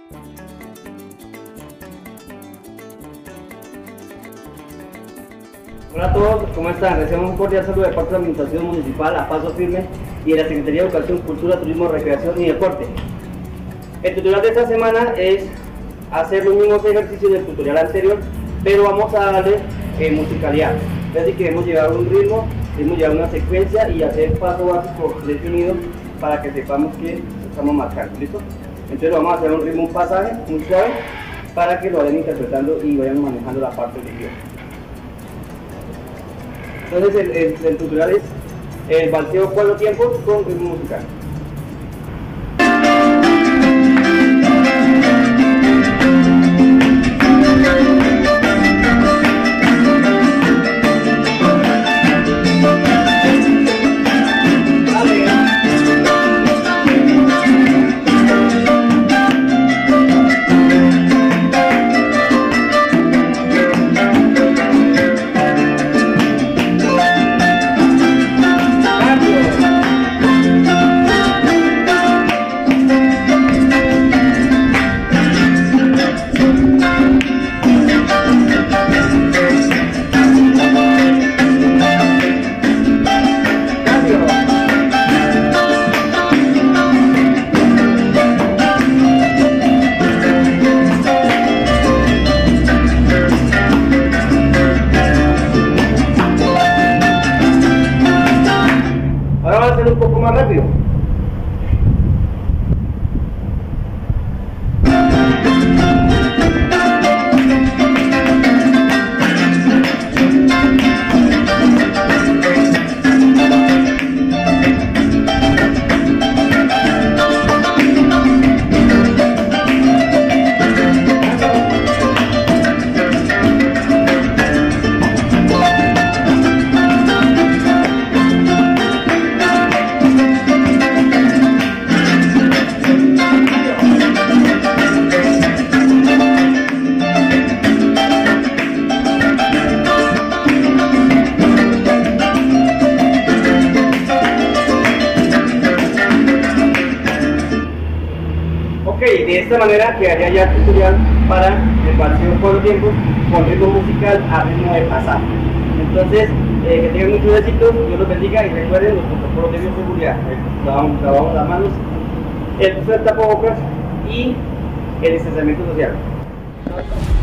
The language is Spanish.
Hola a todos, ¿cómo están? Recibimos un cordial saludo de parte de la Administración Municipal A Paso Firme y de la Secretaría de Educación, Cultura, Turismo, Recreación y Deporte. El tutorial de esta semana es hacer los mismos ejercicios del tutorial anterior, pero vamos a darle musicalidad. Es decir, queremos llevar un ritmo, queremos llevar una secuencia y hacer paso básico definido para que sepamos que estamos marcando, ¿listo? Entonces vamos a hacer un ritmo, un pasaje muy suave para que lo vayan interpretando y vayan manejando la parte del idioma. Entonces el tutorial es el valseo 4 tiempos con ritmo musical. Un poco más rápido. Ok, de esta manera quedaría ya el tutorial para el valseo 4 tiempos con ritmo musical a ritmo de pasaje. Entonces, que tengan muchos éxitos, Dios los bendiga y recuerden los protocolos de bioseguridad. Lavamos las manos, el uso del tapabocas y el distanciamiento social.